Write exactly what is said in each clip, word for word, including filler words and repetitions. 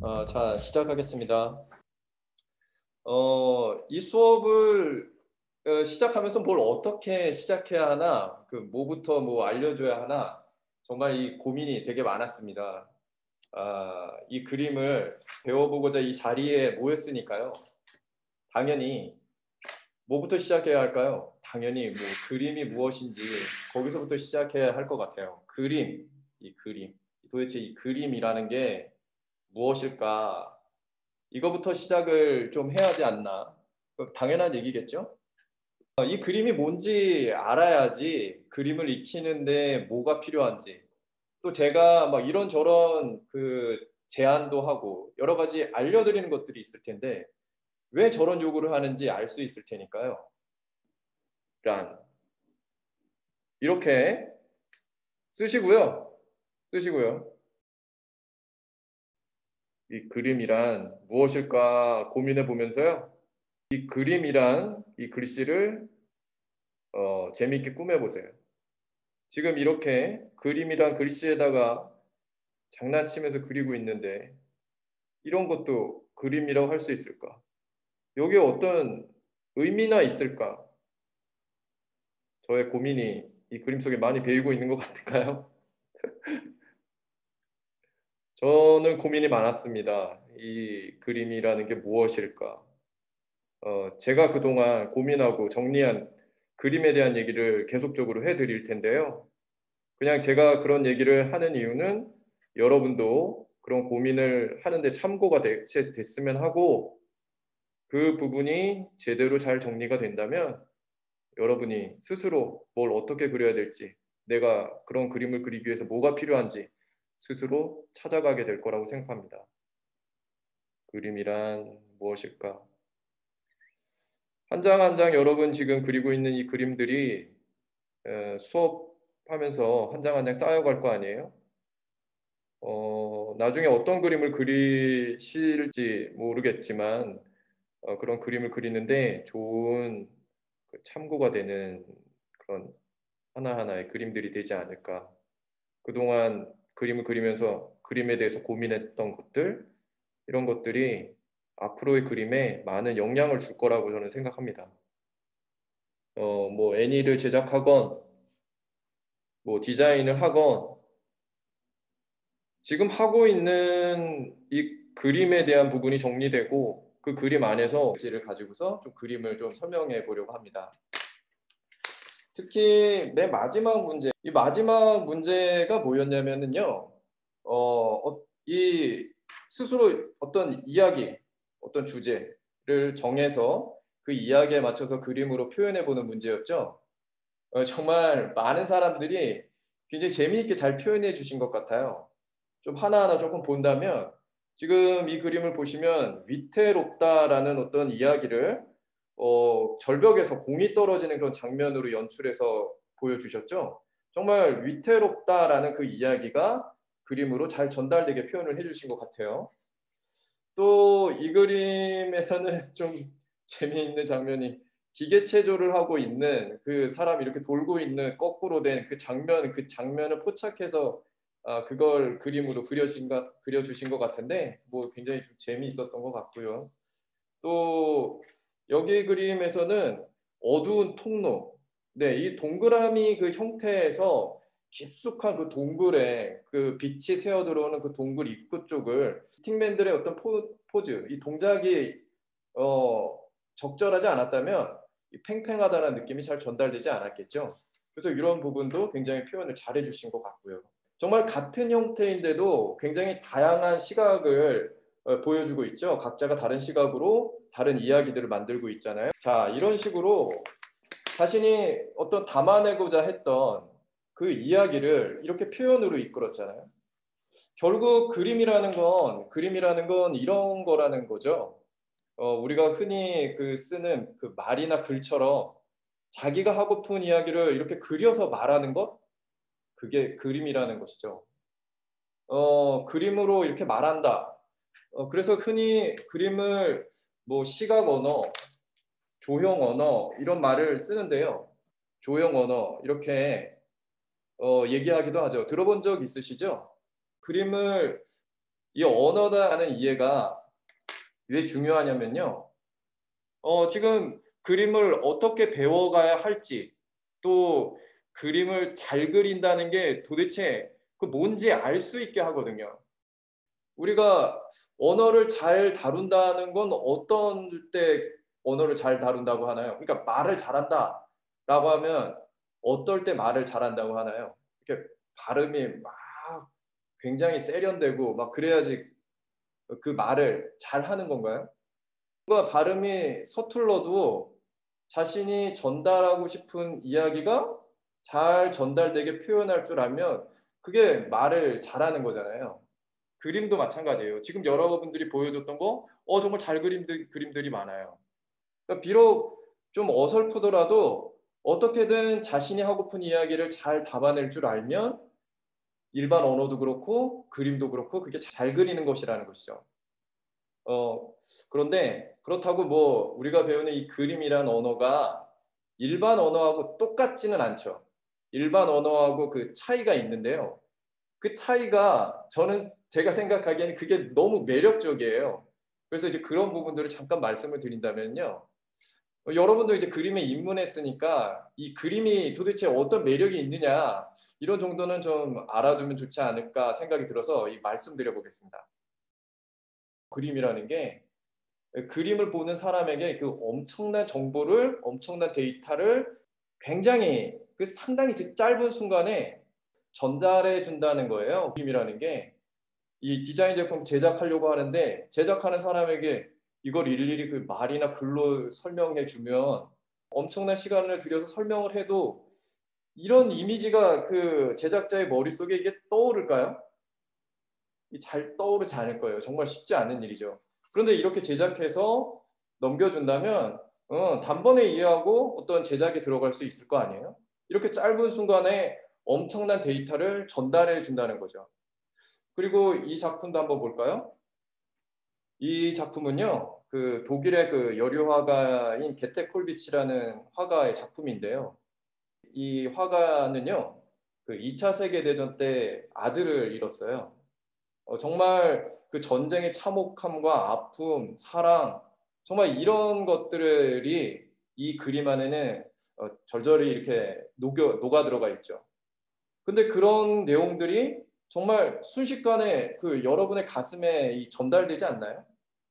어, 자, 시작하겠습니다. 어, 이 수업을 어, 시작하면서 뭘 어떻게 시작해야 하나, 그 뭐부터 뭐 알려줘야 하나, 정말 이 고민이 되게 많았습니다. 아, 이 그림을 배워보고자 이 자리에 모였으니까요. 당연히 뭐부터 시작해야 할까요? 당연히 뭐 그림이 무엇인지 거기서부터 시작해야 할 것 같아요. 그림, 이 그림. 도대체 이 그림이라는 게 무엇일까? 이거부터 시작을 좀 해야 하지 않나. 당연한 얘기겠죠? 어, 이 그림이 뭔지 알아야지 그림을 익히는데 뭐가 필요한지. 또 제가 막 이런저런 그 제안도 하고 여러 가지 알려드리는 것들이 있을 텐데 왜 저런 요구를 하는지 알 수 있을 테니까요. 란 이렇게 쓰시고요. 쓰시고요. 이 그림이란 무엇일까 고민해 보면서요. 이 그림이란 이 글씨를 어, 재미있게 꾸며보세요. 지금 이렇게 그림이란 글씨에다가 장난치면서 그리고 있는데 이런 것도 그림이라고 할 수 있을까? 여기에 어떤 의미나 있을까? 저의 고민이 이 그림 속에 많이 배이고 있는 것 같은가요? 저는 고민이 많았습니다. 이 그림이라는 게 무엇일까? 어, 제가 그동안 고민하고 정리한 그림에 대한 얘기를 계속적으로 해드릴 텐데요. 그냥 제가 그런 얘기를 하는 이유는 여러분도 그런 고민을 하는데 참고가 되, 됐으면 하고 그 부분이 제대로 잘 정리가 된다면 여러분이 스스로 뭘 어떻게 그려야 될지 내가 그런 그림을 그리기 위해서 뭐가 필요한지 스스로 찾아가게 될 거라고 생각합니다. 그림이란 무엇일까? 한 장 한 장 여러분 지금 그리고 있는 이 그림들이 에, 수업하면서 한 장 한 장 쌓여갈 거 아니에요? 어, 나중에 어떤 그림을 그리실지 모르겠지만 어, 그런 그림을 그리는데 좋은 그 참고가 되는 그런 하나하나의 그림들이 되지 않을까. 그동안 그림을 그리면서 그림에 대해서 고민했던 것들, 이런 것들이 앞으로의 그림에 많은 영향을 줄 거라고 저는 생각합니다. 어, 뭐 애니를 제작하건, 뭐 디자인을 하건, 지금 하고 있는 이 그림에 대한 부분이 정리되고 그 그림 안에서 지를 가지고서 좀 그림을 좀 설명해 보려고 합니다. 특히 맨 마지막 문제, 이 마지막 문제가 뭐였냐면은요, 어, 어, 이 스스로 어떤 이야기, 어떤 주제를 정해서 그 이야기에 맞춰서 그림으로 표현해 보는 문제였죠. 어, 정말 많은 사람들이 굉장히 재미있게 잘 표현해 주신 것 같아요. 좀 하나하나 조금 본다면 지금 이 그림을 보시면 위태롭다라는 어떤 이야기를 어, 절벽에서 공이 떨어지는 그런 장면으로 연출해서 보여주셨죠. 정말 위태롭다라는 그 이야기가 그림으로 잘 전달되게 표현을 해주신 것 같아요. 또 이 그림에서는 좀 재미있는 장면이 기계체조를 하고 있는 그 사람이 이렇게 돌고 있는 거꾸로 된 그 장면, 그 장면을 포착해서 아, 그걸 그림으로 그려진 것, 그려주신 것 같은데 뭐 굉장히 좀 재미있었던 것 같고요. 또 여기 그림에서는 어두운 통로, 네, 이 동그라미 그 형태에서 깊숙한 그 동굴에 그 빛이 새어 들어오는 그 동굴 입구 쪽을 스틱맨들의 어떤 포, 포즈, 이 동작이 어, 적절하지 않았다면 이 팽팽하다는 느낌이 잘 전달되지 않았겠죠. 그래서 이런 부분도 굉장히 표현을 잘 해주신 것 같고요. 정말 같은 형태인데도 굉장히 다양한 시각을 어, 보여주고 있죠. 각자가 다른 시각으로 다른 이야기들을 만들고 있잖아요. 자, 이런 식으로 자신이 어떤 담아내고자 했던 그 이야기를 이렇게 표현으로 이끌었잖아요. 결국 그림이라는 건 그림이라는 건 이런 거라는 거죠. 어, 우리가 흔히 그 쓰는 그 말이나 글처럼 자기가 하고픈 이야기를 이렇게 그려서 말하는 것, 그게 그림이라는 것이죠. 어, 그림으로 이렇게 말한다. 어, 그래서 흔히 그림을 뭐 시각 언어, 조형 언어 이런 말을 쓰는데요. 조형 언어 이렇게 어, 얘기하기도 하죠. 들어본 적 있으시죠? 그림을 이 언어라는 이해가 왜 중요하냐면요. 어, 지금 그림을 어떻게 배워가야 할지, 또 그림을 잘 그린다는 게 도대체 그 뭔지 알 수 있게 하거든요. 우리가 언어를 잘 다룬다는 건 어떤 때 언어를 잘 다룬다고 하나요? 그러니까 말을 잘한다라고 하면 어떨 때 말을 잘한다고 하나요? 이렇게 발음이 막 굉장히 세련되고 막 그래야지 그 말을 잘하는 건가요? 뭔가 발음이 서툴러도 자신이 전달하고 싶은 이야기가 잘 전달되게 표현할 줄 알면 그게 말을 잘하는 거잖아요. 그림도 마찬가지예요. 지금 여러분들이 보여줬던 거, 어, 정말 잘 그림들, 그림들이 많아요. 그러니까 비록 좀 어설프더라도 어떻게든 자신이 하고픈 이야기를 잘 담아낼 줄 알면 일반 언어도 그렇고 그림도 그렇고 그게 잘 그리는 것이라는 것이죠. 어, 그런데 그렇다고 뭐 우리가 배우는 이 그림이란 언어가 일반 언어하고 똑같지는 않죠. 일반 언어하고 그 차이가 있는데요. 그 차이가 저는 제가 생각하기에는 그게 너무 매력적이에요. 그래서 이제 그런 부분들을 잠깐 말씀을 드린다면요. 어, 여러분도 이제 그림에 입문했으니까 이 그림이 도대체 어떤 매력이 있느냐 이런 정도는 좀 알아두면 좋지 않을까 생각이 들어서 이 말씀드려 보겠습니다. 그림이라는 게 그림을 보는 사람에게 그 엄청난 정보를 엄청난 데이터를 굉장히 그 상당히 짧은 순간에 전달해 준다는 거예요. 그림이라는 게 이 디자인 제품 제작하려고 하는데 제작하는 사람에게 이걸 일일이 그 말이나 글로 설명해 주면 엄청난 시간을 들여서 설명을 해도 이런 이미지가 그 제작자의 머릿속에 이게 떠오를까요? 잘 떠오르지 않을 거예요. 정말 쉽지 않은 일이죠. 그런데 이렇게 제작해서 넘겨준다면 어, 단번에 이해하고 어떤 제작에 들어갈 수 있을 거 아니에요? 이렇게 짧은 순간에 엄청난 데이터를 전달해 준다는 거죠. 그리고 이 작품도 한번 볼까요? 이 작품은요, 그 독일의 그 여류 화가인 게테 콜비치라는 화가의 작품인데요. 이 화가는요, 그 이 차 세계대전 때 아들을 잃었어요. 어, 정말 그 전쟁의 참혹함과 아픔, 사랑, 정말 이런 것들이 이 그림 안에는 어, 절절히 이렇게 녹여, 녹아 들어가 있죠. 근데 그런 내용들이 정말 순식간에 그 여러분의 가슴에 이 전달되지 않나요?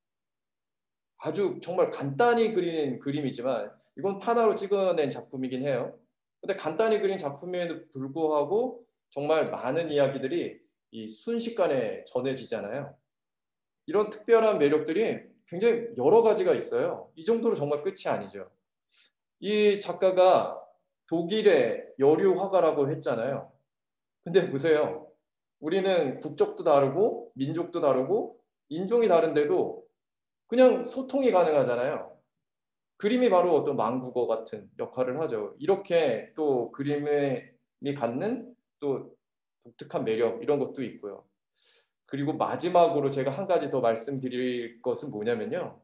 아주 정말 간단히 그린 그림이지만 이건 판화로 찍어낸 작품이긴 해요. 근데 간단히 그린 작품에도 불구하고 정말 많은 이야기들이 이 순식간에 전해지잖아요. 이런 특별한 매력들이 굉장히 여러 가지가 있어요. 이 정도로 정말 끝이 아니죠. 이 작가가 독일의 여류 화가라고 했잖아요. 근데 보세요. 우리는 국적도 다르고 민족도 다르고 인종이 다른데도 그냥 소통이 가능하잖아요. 그림이 바로 어떤 망국어 같은 역할을 하죠. 이렇게 또 그림이 갖는 또 독특한 매력 이런 것도 있고요. 그리고 마지막으로 제가 한 가지 더 말씀드릴 것은 뭐냐면요.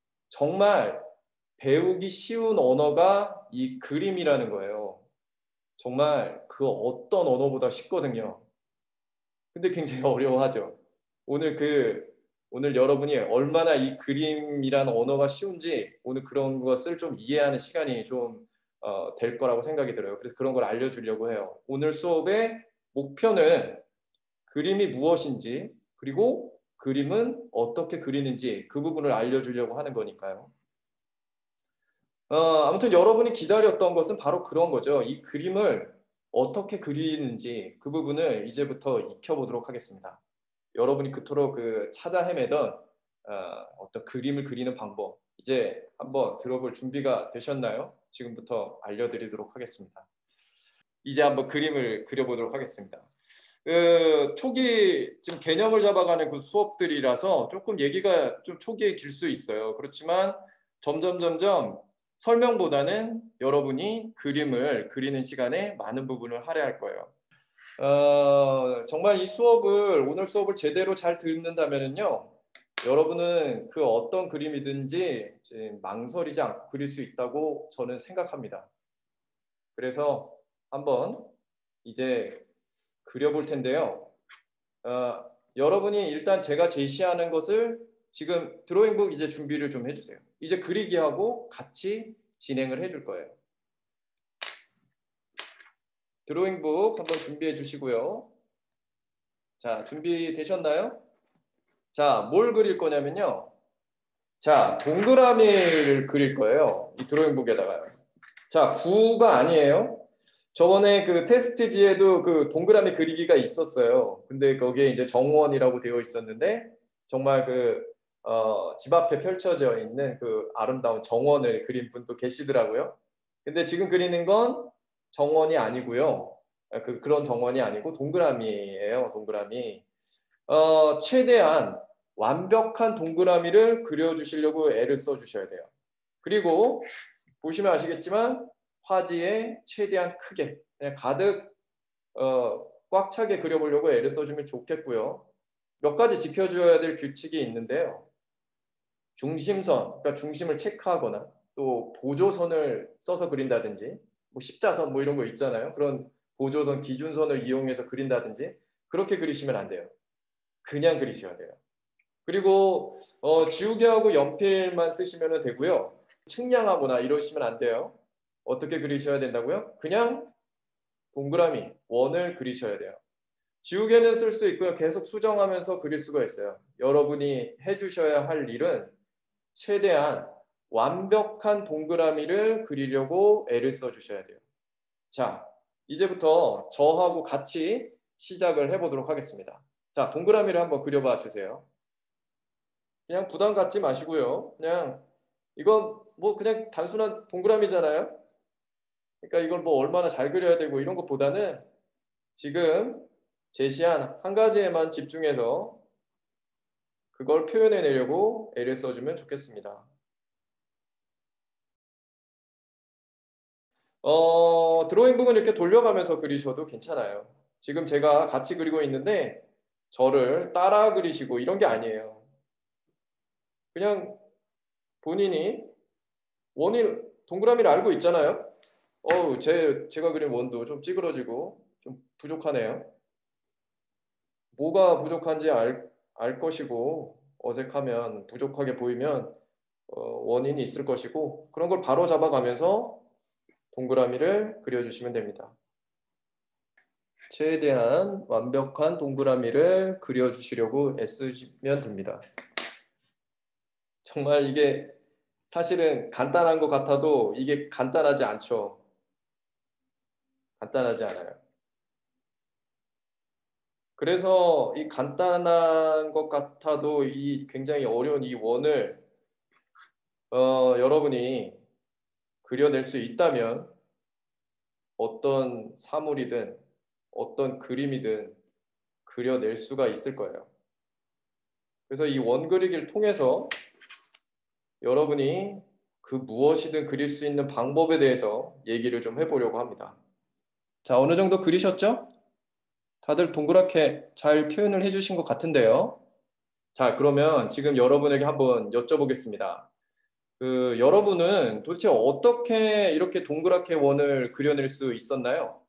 정말 배우기 쉬운 언어가 이 그림이라는 거예요. 정말 그 어떤 언어보다 쉽거든요. 근데 굉장히 어려워하죠. 오늘 그 오늘 여러분이 얼마나 이 그림이란 언어가 쉬운지 오늘 그런 것을 좀 이해하는 시간이 좀 어, 될 거라고 생각이 들어요. 그래서 그런 걸 알려주려고 해요. 오늘 수업의 목표는 그림이 무엇인지 그리고 그림은 어떻게 그리는지 그 부분을 알려주려고 하는 거니까요. 어, 아무튼 여러분이 기다렸던 것은 바로 그런 거죠. 이 그림을 어떻게 그리는지 그 부분을 이제부터 익혀보도록 하겠습니다. 여러분이 그토록 그 찾아 헤매던 어, 어떤 그림을 그리는 방법 이제 한번 들어볼 준비가 되셨나요? 지금부터 알려드리도록 하겠습니다. 이제 한번 그림을 그려보도록 하겠습니다. 그 초기 지금 개념을 잡아가는 그 수업들이라서 조금 얘기가 좀 초기에 길 수 있어요. 그렇지만 점점 점점 설명보다는 여러분이 그림을 그리는 시간에 많은 부분을 할애할 거예요. 어, 정말 이 수업을 오늘 수업을 제대로 잘 듣는다면요, 여러분은 그 어떤 그림이든지 망설이지 않고 그릴 수 있다고 저는 생각합니다. 그래서 한번 이제 그려볼 텐데요. 어, 여러분이 일단 제가 제시하는 것을 지금 드로잉북 이제 준비를 좀 해주세요. 이제 그리기 하고 같이 진행을 해줄 거예요. 드로잉북 한번 준비해 주시고요. 자, 준비되셨나요? 자, 뭘 그릴 거냐면요. 자, 동그라미를 그릴 거예요. 이 드로잉북에다가요. 자, 구가 아니에요. 저번에 그 테스트지에도 그 동그라미 그리기가 있었어요. 근데 거기에 이제 정원이라고 되어 있었는데 정말 그, 어, 집 앞에 펼쳐져 있는 그 아름다운 정원을 그린 분도 계시더라고요. 근데 지금 그리는 건 정원이 아니고요. 그, 그런 정원이 아니고 동그라미예요. 동그라미. 어, 최대한 완벽한 동그라미를 그려주시려고 애를 써주셔야 돼요. 그리고 보시면 아시겠지만 화지에 최대한 크게 그냥 가득 어, 꽉 차게 그려보려고 애를 써주면 좋겠고요. 몇 가지 지켜줘야 될 규칙이 있는데요. 중심선, 그러니까 중심을 체크하거나 또 보조선을 써서 그린다든지 뭐 십자선 뭐 이런 거 있잖아요. 그런 보조선, 기준선을 이용해서 그린다든지 그렇게 그리시면 안 돼요. 그냥 그리셔야 돼요. 그리고 어, 지우개하고 연필만 쓰시면 되고요. 측량하거나 이러시면 안 돼요. 어떻게 그리셔야 된다고요? 그냥 동그라미, 원을 그리셔야 돼요. 지우개는 쓸 수 있고요. 계속 수정하면서 그릴 수가 있어요. 여러분이 해주셔야 할 일은 최대한 완벽한 동그라미를 그리려고 애를 써주셔야 돼요. 자, 이제부터 저하고 같이 시작을 해보도록 하겠습니다. 자, 동그라미를 한번 그려봐 주세요. 그냥 부담 갖지 마시고요. 그냥 이건 뭐 그냥 단순한 동그라미잖아요. 그러니까 이걸 뭐 얼마나 잘 그려야 되고 이런 것보다는 지금 제시한 한 가지에만 집중해서 그걸 표현해내려고 애를 써주면 좋겠습니다. 어, 드로잉북은 이렇게 돌려가면서 그리셔도 괜찮아요. 지금 제가 같이 그리고 있는데 저를 따라 그리시고 이런 게 아니에요. 그냥 본인이 원인 동그라미를 알고 있잖아요. 어우, 제, 제가 그린 원도 좀 찌그러지고 좀 부족하네요. 뭐가 부족한지 알, 알 것이고 어색하면 부족하게 보이면 어, 원인이 있을 것이고 그런 걸 바로 잡아가면서 동그라미를 그려주시면 됩니다. 최대한 완벽한 동그라미를 그려주시려고 애쓰시면 됩니다. 정말 이게 사실은 간단한 것 같아도 이게 간단하지 않죠. 간단하지 않아요. 그래서 이 간단한 것 같아도 이 굉장히 어려운 이 원을 어, 여러분이 그려낼 수 있다면 어떤 사물이든 어떤 그림이든 그려낼 수가 있을 거예요. 그래서 이 원 그리기를 통해서 여러분이 그 무엇이든 그릴 수 있는 방법에 대해서 얘기를 좀 해보려고 합니다. 자, 어느 정도 그리셨죠? 다들 동그랗게 잘 표현을 해주신 것 같은데요. 자, 그러면 지금 여러분에게 한번 여쭤보겠습니다. 그 여러분은 도대체 어떻게 이렇게 동그랗게 원을 그려낼 수 있었나요?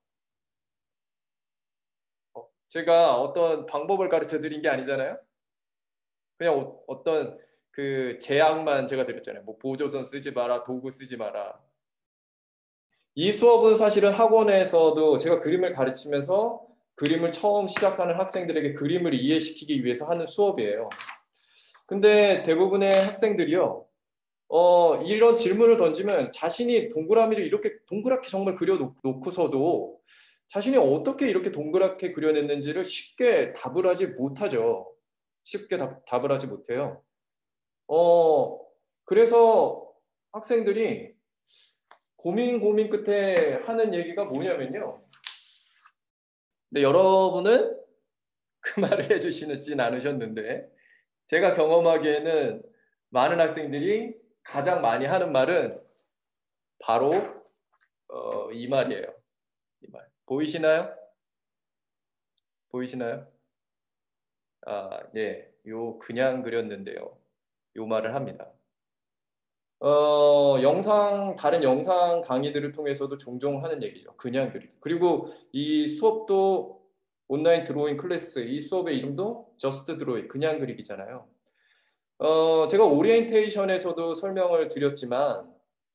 어, 제가 어떤 방법을 가르쳐 드린 게 아니잖아요. 그냥 어, 어떤 그 제약만 제가 드렸잖아요. 뭐 보조선 쓰지 마라, 도구 쓰지 마라. 이 수업은 사실은 학원에서도 제가 그림을 가르치면서 그림을 처음 시작하는 학생들에게 그림을 이해시키기 위해서 하는 수업이에요. 근데 대부분의 학생들이요. 어, 이런 질문을 던지면 자신이 동그라미를 이렇게 동그랗게 정말 그려놓고서도 자신이 어떻게 이렇게 동그랗게 그려냈는지를 쉽게 답을 하지 못하죠. 쉽게 답, 답을 하지 못해요. 어, 그래서 학생들이 고민 고민 끝에 하는 얘기가 뭐냐면요. 근데 여러분은 그 말을 해주시진 않으셨는데 제가 경험하기에는 많은 학생들이 가장 많이 하는 말은 바로 어, 이 말이에요. 이 말. 보이시나요? 보이시나요? 아, 예. 요 그냥 그렸는데요. 요 말을 합니다. 어, 영상, 다른 영상 강의들을 통해서도 종종 하는 얘기죠. 그냥 그리기. 그리고 이 수업도 온라인 드로잉 클래스 이 수업의 이름도 저스트 드로잉, 그냥 그리기잖아요. 어, 제가 오리엔테이션에서도 설명을 드렸지만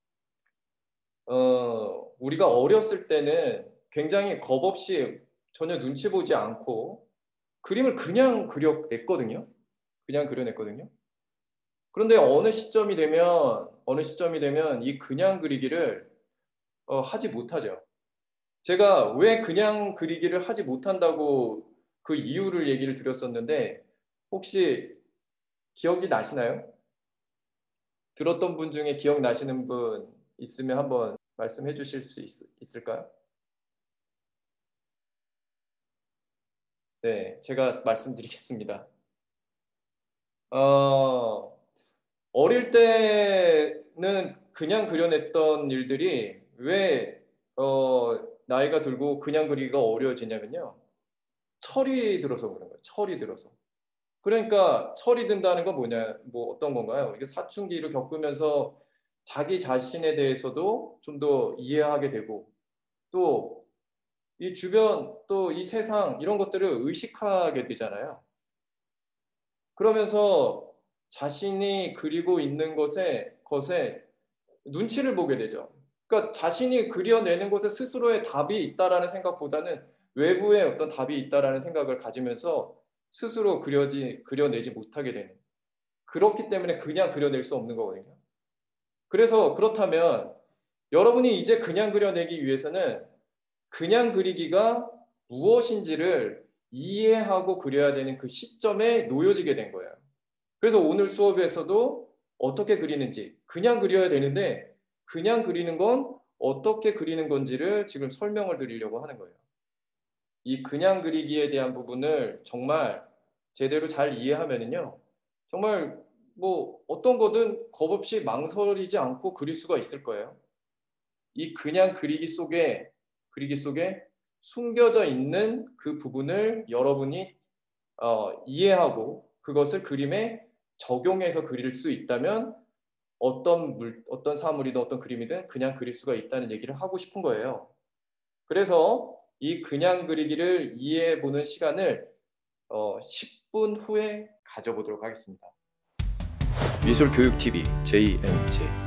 어, 우리가 어렸을 때는 굉장히 겁없이 전혀 눈치 보지 않고 그림을 그냥 그려냈거든요. 그냥 그려냈거든요. 그런데 어느 시점이 되면 어느 시점이 되면 이 그냥 그리기를 어, 하지 못하죠. 제가 왜 그냥 그리기를 하지 못한다고 그 이유를 얘기를 드렸었는데 혹시 기억이 나시나요? 들었던 분 중에 기억나시는 분 있으면 한번 말씀해 주실 수 있, 있을까요? 네, 제가 말씀드리겠습니다. 어, 어릴 때는 그냥 그려냈던 일들이 왜 어, 나이가 들고 그냥 그리기가 어려워지냐면요. 철이 들어서 그런 거예요. 철이 들어서. 그러니까 철이 든다는 건 뭐냐, 뭐 어떤 건가요? 이게 사춘기를 겪으면서 자기 자신에 대해서도 좀 더 이해하게 되고 또 이 주변 또 이 세상 이런 것들을 의식하게 되잖아요. 그러면서 자신이 그리고 있는 것에 것에 눈치를 보게 되죠. 그러니까 자신이 그려내는 것에 스스로의 답이 있다라는 생각보다는 외부에 어떤 답이 있다라는 생각을 가지면서 스스로 그려지 그려내지 못하게 되는. 그렇기 때문에 그냥 그려낼 수 없는 거거든요. 그래서 그렇다면 여러분이 이제 그냥 그려내기 위해서는 그냥 그리기가 무엇인지를 이해하고 그려야 되는 그 시점에 놓여지게 된 거예요. 그래서 오늘 수업에서도 어떻게 그리는지 그냥 그려야 되는데 그냥 그리는 건 어떻게 그리는 건지를 지금 설명을 드리려고 하는 거예요. 이 그냥 그리기에 대한 부분을 정말 제대로 잘 이해하면은요. 정말 뭐 어떤 거든 겁없이 망설이지 않고 그릴 수가 있을 거예요. 이 그냥 그리기 속에 그리기 속에 숨겨져 있는 그 부분을 여러분이 어, 이해하고 그것을 그림에 적용해서 그릴 수 있다면 어떤 물, 어떤 사물이든 어떤 그림이든 그냥 그릴 수가 있다는 얘기를 하고 싶은 거예요. 그래서 이 그냥 그리기를 이해해 보는 시간을 어, 십 분 후에 가져보도록 하겠습니다. 미술교육티비 제이엠제